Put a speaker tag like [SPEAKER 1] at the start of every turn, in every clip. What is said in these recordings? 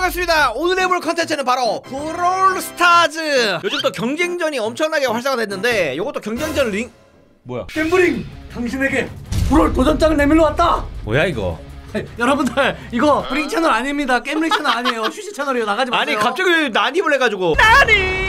[SPEAKER 1] 반갑습니다. 오늘 해볼 컨텐츠는 바로 브롤스타즈. 요즘 또 경쟁전이 엄청나게 활성화됐는데 요것도 경쟁전 링... 뭐야?
[SPEAKER 2] 갬블링! 당신에게 브롤 도전장을 내밀러 왔다!
[SPEAKER 1] 뭐야 이거?
[SPEAKER 2] 여러분들 이거 브링 채널 아닙니다. 갬블링 채널 아니에요. 휴식 채널이에요. 나가지 마세요.
[SPEAKER 1] 아니 갑자기 난입을 해가지고 나니!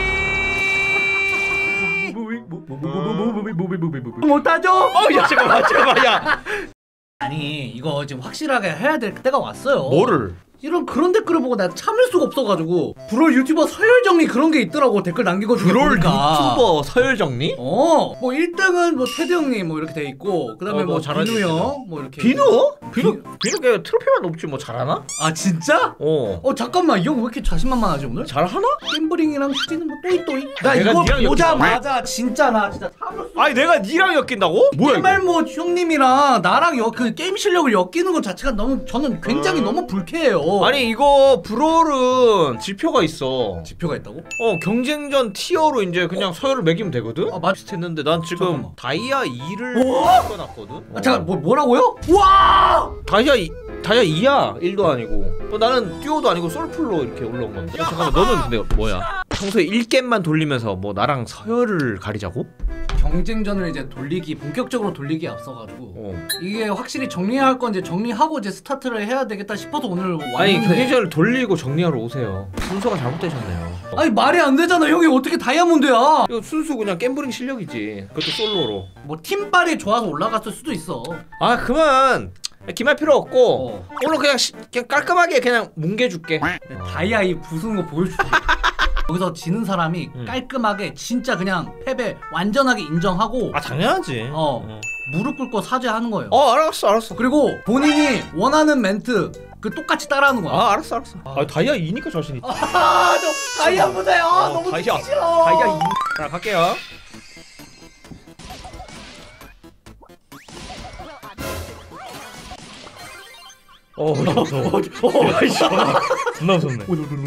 [SPEAKER 2] 못하죠?
[SPEAKER 1] 야 잠깐만 야
[SPEAKER 2] 아니 이거 지금 확실하게 해야 될 때가 왔어요.
[SPEAKER 1] 뭐를?
[SPEAKER 2] 이런 그런 댓글을 보고 내가 참을 수가 없어가지고 브롤 유튜버 서열정리 그런 게 있더라고. 댓글 남긴 거 중에
[SPEAKER 1] 브롤
[SPEAKER 2] 보니까.
[SPEAKER 1] 유튜버 서열정리?
[SPEAKER 2] 뭐 1등은 뭐 테드 형님 뭐 이렇게 돼 있고, 그 다음에 뭐 비누 형 뭐 이렇게.
[SPEAKER 1] 비누 걔 트로피만 높지 뭐 잘하나?
[SPEAKER 2] 아 진짜? 잠깐만, 이 형 왜 이렇게 자신만만하지 오늘?
[SPEAKER 1] 잘하나?
[SPEAKER 2] 갬블링이랑 휴지는 뭐 또이 나
[SPEAKER 1] 내가
[SPEAKER 2] 이거
[SPEAKER 1] 니랑
[SPEAKER 2] 보자마자 진짜 나 진짜 참을 수.
[SPEAKER 1] 아니 내가 니랑 엮인다고? 뭐야
[SPEAKER 2] 정말 뭐 형님이랑 나랑 그 게임 실력을 엮이는 것 자체가 너무, 저는 굉장히 너무 불쾌해요.
[SPEAKER 1] 아니 이거 브롤은 지표가 있어.
[SPEAKER 2] 지표가 있다고?
[SPEAKER 1] 경쟁전 티어로 이제 그냥 서열을 매기면 되거든?
[SPEAKER 2] 비슷했는데
[SPEAKER 1] 난 지금
[SPEAKER 2] 잠깐만.
[SPEAKER 1] 다이아 2를 끊어놨거든?
[SPEAKER 2] 잠깐 뭐라고요? 와!
[SPEAKER 1] 다이아 2야 1도 아니고. 나는 듀오도 아니고 솔플로 이렇게 올라온 건데. 잠깐만 너는 근데 뭐야? 평소에 1겜만 돌리면서 뭐 나랑 서열을 가리자고?
[SPEAKER 2] 경쟁전을 이제 본격적으로 돌리기에 앞서가지고 이게 확실히 정리해야 할 건 이제 정리하고 이제 스타트를 해야 되겠다 싶어서 오늘 왔는데.
[SPEAKER 1] 아니 경쟁전을 돌리고 정리하러 오세요. 순서가 잘못되셨네요.
[SPEAKER 2] 아니 말이 안 되잖아. 형이 어떻게 다이아몬드야?
[SPEAKER 1] 이거 순수 그냥 갬블링 실력이지. 그것도 솔로로.
[SPEAKER 2] 뭐 팀빨이 좋아서 올라갔을 수도 있어.
[SPEAKER 1] 아 그만 기말 필요 없고 오늘 그냥 깔끔하게 그냥 뭉개줄게.
[SPEAKER 2] 다이아 이 부수는 거 보여줄게. 여기서 지는 사람이 깔끔하게 진짜 그냥 패배 완전하게 인정하고.
[SPEAKER 1] 아 당연하지.
[SPEAKER 2] 무릎 꿇고 사죄하는 거예요.
[SPEAKER 1] 알았어.
[SPEAKER 2] 그리고 본인이 원하는 멘트 그 똑같이 따라하는 거야.
[SPEAKER 1] 알았어. 다이아 2니까 자신 있다.
[SPEAKER 2] 저 다이아보다요. 너무 듣기 싫어.
[SPEAKER 1] 다이아 2. 자 갈게요. 무서워. 존나 무섭네.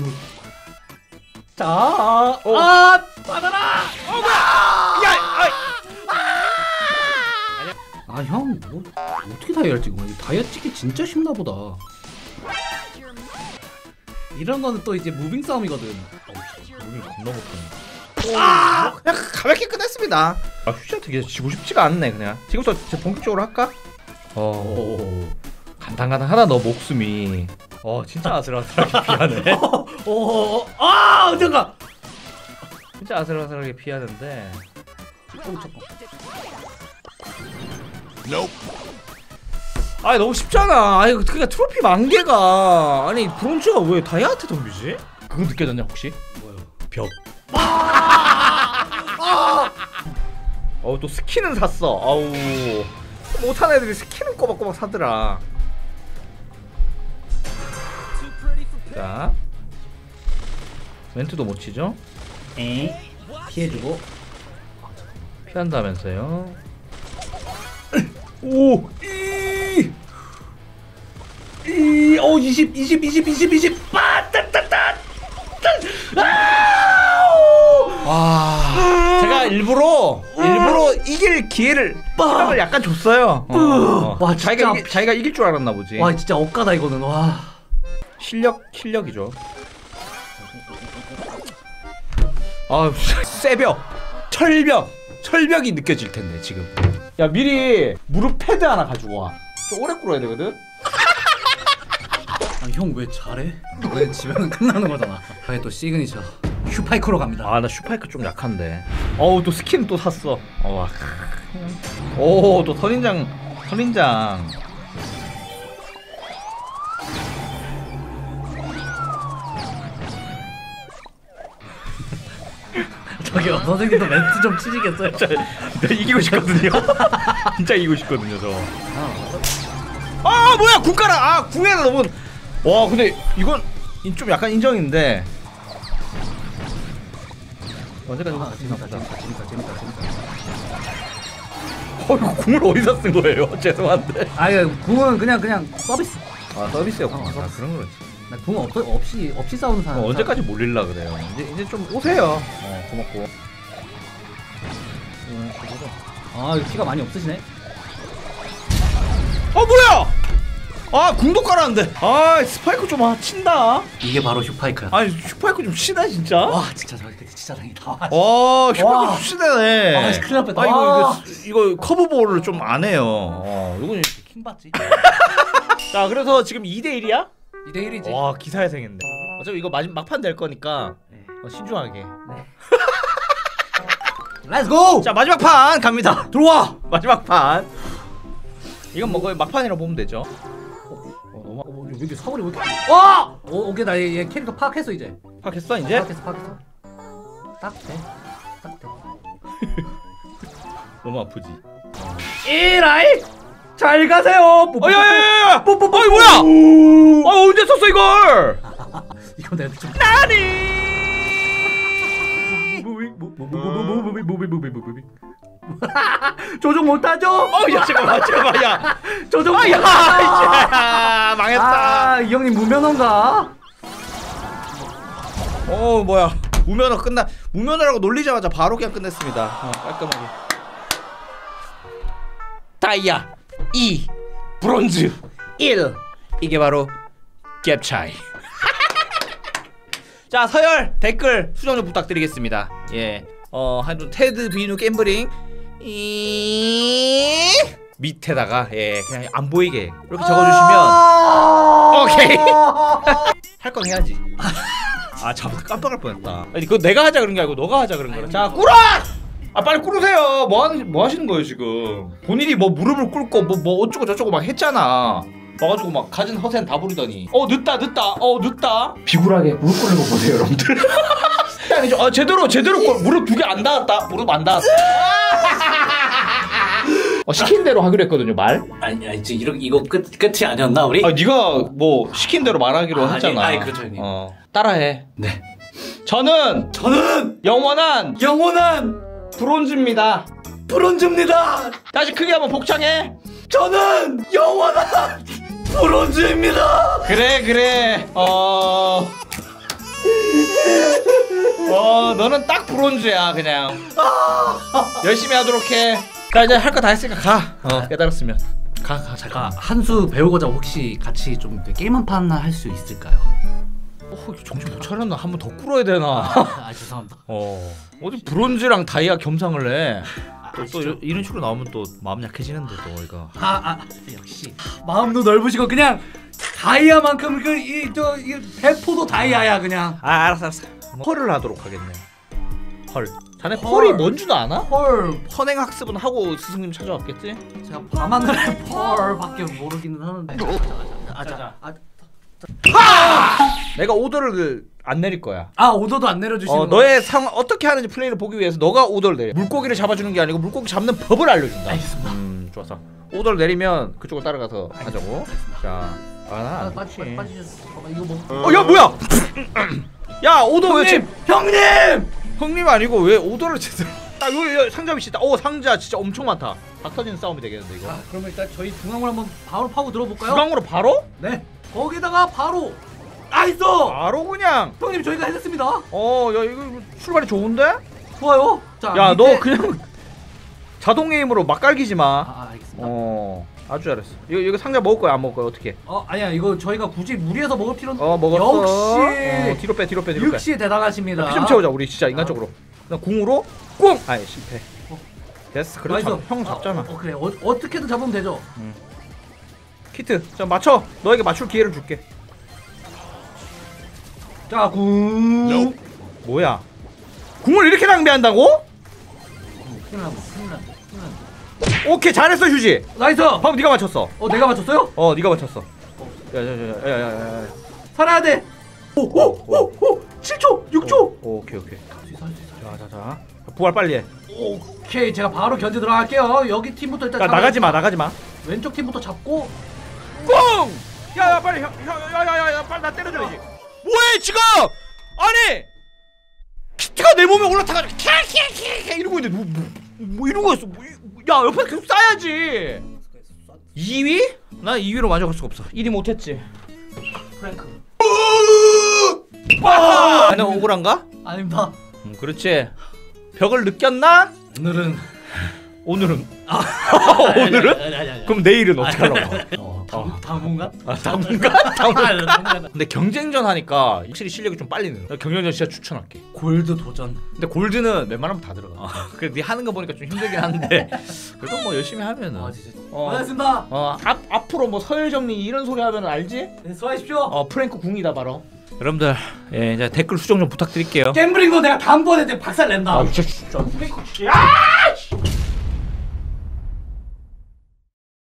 [SPEAKER 2] 자, 받아라!
[SPEAKER 1] 뭐야!
[SPEAKER 2] 형, 뭐 어떻게 다이아를 찍어? 다이아 찍기 진짜 쉽나 보다. 이런 거는 또 이제 무빙 싸움이거든.
[SPEAKER 1] 무빙 겁나 못하네. 그냥 가볍게 끝냈습니다. 휴지한테 계속 지고 싶지가 않네. 그냥 지금부터 본격적으로 할까? 간당간당하다 너 목숨이. 진짜 아슬아슬하게 피하네.
[SPEAKER 2] 잠깐.
[SPEAKER 1] 진짜 아슬아슬하게 피하는데.
[SPEAKER 2] 잠깐.
[SPEAKER 1] 아니 너무 쉽잖아. 아니 그러니까 트로피 만개가. 아니 브론즈가 왜 다이아한테 덤비지? 그거 느껴졌냐 혹시?
[SPEAKER 2] 뭐요?
[SPEAKER 1] 벽. 또 스킨은 샀어. 아우 못한 애들이 스킨은 꼬박꼬박 사더라. 자 멘트도 못 치죠?
[SPEAKER 2] 피해주고
[SPEAKER 1] 피한다면서요?
[SPEAKER 2] 오! 20
[SPEAKER 1] 제가 일부러 이길 기회를 시간을 약간 줬어요.
[SPEAKER 2] 와, 진짜
[SPEAKER 1] 자기가 이길 줄 알았나 보지.
[SPEAKER 2] 와 진짜 억까다 이거는. 와
[SPEAKER 1] 실력이죠. 쇠벽 철벽이 느껴질 텐데 지금. 야 미리 무릎 패드 하나 가지고 와. 좀 오래 꿇어야 되거든.
[SPEAKER 2] 형 왜 잘해? 왜 집에는 끝나는 거잖아. 다음에 또 시그니처 슈파이크로 갑니다.
[SPEAKER 1] 나 슈파이크 좀 약한데. 또 스킨 또 샀어. 또 선인장.
[SPEAKER 2] 저기요 선생님도 멘트 좀 치시겠어요?
[SPEAKER 1] 나 이기고 싶거든요. 진짜 이기고 싶거든요 저. 뭐야 궁가라. 궁에는 너무. 와 근데 이건 좀 약간 인정인데. 언제까지
[SPEAKER 2] 재밌다.
[SPEAKER 1] 이거 궁을 어디서 쓴 거예요? 죄송한데.
[SPEAKER 2] 궁은 그냥 서비스.
[SPEAKER 1] 서비스였구나. 그런 거지.
[SPEAKER 2] 나 궁 없이 싸우는 사람.
[SPEAKER 1] 언제까지 몰릴라 그래요. 이제 좀 오세요. 고맙고.
[SPEAKER 2] 이거 피가 많이 없으시네.
[SPEAKER 1] 뭐야?
[SPEAKER 3] 아 궁도 깔았는데. 아 스파이크 좀 친다.
[SPEAKER 2] 이게 바로 슈파이크야.
[SPEAKER 3] 아니 스파이크 좀 치다 진짜.
[SPEAKER 2] 와 진짜 진짜 다행이다.
[SPEAKER 3] 와 슈파이크 좀 치다네.
[SPEAKER 2] 아 큰일 날 뻔했다.
[SPEAKER 3] 아 이거 커브볼을 좀 안 해요. 이건
[SPEAKER 2] 킹 받지.
[SPEAKER 3] 자 그래서 지금 2대1이야?
[SPEAKER 2] 2대1이지.
[SPEAKER 3] 와 기사회 생겼네. 어차피 이거 막판 될 거니까 신중하게.
[SPEAKER 2] 네. 렛츠고!
[SPEAKER 3] 자 마지막 판 갑니다. 들어와. 마지막 판. 이건 뭐 거의 막판이라고 보면 되죠.
[SPEAKER 2] 왜 이렇게 사거리 왜 이렇게? 와! 오케이 나 얘 캐릭터 파악했어 이제.
[SPEAKER 3] 파악했어 이제?
[SPEAKER 2] 파악했어. 딱 돼. 딱 돼.
[SPEAKER 3] 너무 아프지.
[SPEAKER 2] 에라이! 잘 가세요.
[SPEAKER 3] 야야야야! 뽀뽀뽀 이거 뭐야? 언제 썼어 이걸?
[SPEAKER 2] 이거 내가 좀.
[SPEAKER 3] 나니?
[SPEAKER 2] 조종 못하죠?
[SPEAKER 3] 야 잠깐만 야
[SPEAKER 2] 조종
[SPEAKER 3] 야 망했다.
[SPEAKER 2] 이 형님 무면허인가?
[SPEAKER 3] 뭐야 무면허 무면허라고 놀리자마자 바로 그냥 끝냈습니다. 깔끔하게. 다이아 2 브론즈 1 이게 바로 갭 차이. 자 서열 댓글 수정 좀 부탁드리겠습니다. 한 테드 비누 갬블링 밑에다가 그냥 안 보이게 이렇게 적어주시면 오케이. 할 건 해야지. 깜빡할 뻔했다. 아니 그거 내가 하자 그런 게 아니고 너가 하자 그런 거라. 자 꿇어! 빨리 꿇으세요. 뭐 하시는 거예요 지금? 본인이 뭐 무릎을 꿇고 뭐 어쩌고 저쩌고 막 했잖아. 와가지고 막 가진 허세는 다 부리더니 늦다 비굴하게 무릎 꿇는 거 보세요 여러분들. 아니죠. 제대로 무릎 2개 안 닿았다. 무릎 안 닿았다. 시킨 대로 하기로 했거든요 말.
[SPEAKER 2] 아니 이제 이거 끝이 아니었나 우리?
[SPEAKER 3] 네가 뭐 시킨 대로 말하기로 했잖아.
[SPEAKER 2] 아니 그렇죠 형님.
[SPEAKER 3] 따라해.
[SPEAKER 2] 네.
[SPEAKER 3] 저는 영원한 브론즈입니다. 다시 크게 한번 복창해.
[SPEAKER 2] 저는 영원한 브론즈입니다.
[SPEAKER 3] 그래. 너는 딱 브론즈야 그냥. 열심히 하도록 해. 자 이제 할 거 다 했으니까 가. 깨달았으면 가.
[SPEAKER 2] 한수 배우고자 혹시 같이 좀 게임 한 판 할 수 있을까요?
[SPEAKER 3] 정신 못 차렸나? 한 번 더 꿇어야 되나?
[SPEAKER 2] 죄송합니다.
[SPEAKER 3] 어디 브론즈랑 다이아 겸상을 해. 또 이런 식으로 나오면 또 마음 약해지는데 또 이거.
[SPEAKER 2] 역시 마음도 넓으시고 그냥 다이아만큼 이 배포도 다이아야 그냥.
[SPEAKER 3] 알았어. 펄을 하도록 하겠네. 펄. 자네 펄이 뭔지도 아나?
[SPEAKER 2] 펄.
[SPEAKER 3] 선행 학습은 하고 스승님 찾아왔겠지?
[SPEAKER 2] 제가 밤하늘의 펄밖에 모르기는 하는데.
[SPEAKER 3] 내가 오더를 안 내릴 거야.
[SPEAKER 2] 오더도 안 내려주시는 거야?
[SPEAKER 3] 너의 상황 어떻게 하는지 플레이를 보기 위해서 너가 오더를 내려. 물고기를 잡아주는 게 아니고 물고기 잡는 법을 알려준다.
[SPEAKER 2] 알겠습니다.
[SPEAKER 3] 좋았어. 오더를 내리면 그쪽을 따라가서 하자고. 자,
[SPEAKER 2] 빠지셨어. 이거 뭐?
[SPEAKER 3] 야 뭐야? 야 오더 왜?
[SPEAKER 2] 형님
[SPEAKER 3] 아니고 왜 오더를 제대로? 딱 여기 상자 위치 있다. 상자 진짜 엄청 많다. 박 터지는 싸움이 되겠는데 이거.
[SPEAKER 2] 그러면 일단 저희 중앙으로 한번 바로 파고 들어볼까요?
[SPEAKER 3] 중앙으로 바로?
[SPEAKER 2] 네. 거기다가 바로. 나이스!
[SPEAKER 3] 바로 그냥.
[SPEAKER 2] 형님 저희가 해냈습니다.
[SPEAKER 3] 야 이거 출발이 좋은데?
[SPEAKER 2] 좋아요. 자,
[SPEAKER 3] 야 너 그냥 자동 에임으로 막 깔기지 마.
[SPEAKER 2] 알겠습니다.
[SPEAKER 3] 아주 잘했어. 이거 상자 먹을 거야 안 먹을 거야 어떻게?
[SPEAKER 2] 아니야 이거 저희가 굳이 무리해서 먹을 필요는.
[SPEAKER 3] 먹었어.
[SPEAKER 2] 역시.
[SPEAKER 3] 뒤로 빼.
[SPEAKER 2] 역시 대단하십니다.
[SPEAKER 3] 피 좀 채우자 우리 진짜 인간적으로. 그냥 궁으로 꿍. 아예 실패. 됐어. 그래도 형 잡잖아.
[SPEAKER 2] 그래. 어떻게든 잡으면 되죠.
[SPEAKER 3] 키트. 자 맞춰. 너에게 맞출 기회를 줄게.
[SPEAKER 2] 자 궁.
[SPEAKER 3] 뭐야? 궁을 이렇게 낭비한다고?
[SPEAKER 2] 큰일 난다.
[SPEAKER 3] 오케이 잘했어 휴지.
[SPEAKER 2] 나이스.
[SPEAKER 3] 방금 네가 맞췄어.
[SPEAKER 2] 내가 맞췄어요?
[SPEAKER 3] 네가 맞췄어. 야야야야야야.
[SPEAKER 2] 살아야 돼. 7초, 6초.
[SPEAKER 3] 오케이. 자. 부활 빨리 해.
[SPEAKER 2] 오케이 제가 바로 견제 들어갈게요. 여기 팀부터 일단.
[SPEAKER 3] 나가지 마.
[SPEAKER 2] 왼쪽 팀부터 잡고.
[SPEAKER 3] 꽁! 야야 빨리 야야야야 빨리 나 때려줘야지. 뭐해 지금? 아니 키트가 내 몸에 올라타가지고 캬 이러고 있는데 뭐 이러고 있어. 야 옆에 계속 쏴야지. 2위? 나 2위로 만족할 수가 없어. 1위 못했지.
[SPEAKER 2] 프랭크.
[SPEAKER 3] 너 억울한가?
[SPEAKER 2] 아닙니다.
[SPEAKER 3] 그렇지. 벽을 느꼈나?
[SPEAKER 2] 오늘은
[SPEAKER 1] 오늘은?
[SPEAKER 2] 오늘은? 아니.
[SPEAKER 1] 그럼 내일은 어떻게 하려고?
[SPEAKER 2] 당분간?
[SPEAKER 1] 당분간? 근데 경쟁전 하니까 확실히 실력이 좀 빨리 는 경쟁전 진짜 추천할게.
[SPEAKER 2] 골드 도전.
[SPEAKER 1] 근데 골드는 웬만하면 다 들어가. 그래 네 하는 거 보니까 좀 힘들긴 한데 그래도 뭐 열심히 하면은.
[SPEAKER 2] 진짜.
[SPEAKER 1] 어.
[SPEAKER 2] 고맙습니다.
[SPEAKER 1] 앞으로 뭐 서열 정리 이런 소리 하면 알지?
[SPEAKER 2] 네, 수고하십시오.
[SPEAKER 1] 프랭크 궁이다 바로. 여러분들 이제 댓글 수정 좀 부탁드릴게요.
[SPEAKER 2] 갬블링도 내가 다음번에 내 박살 낸다.
[SPEAKER 1] 진짜.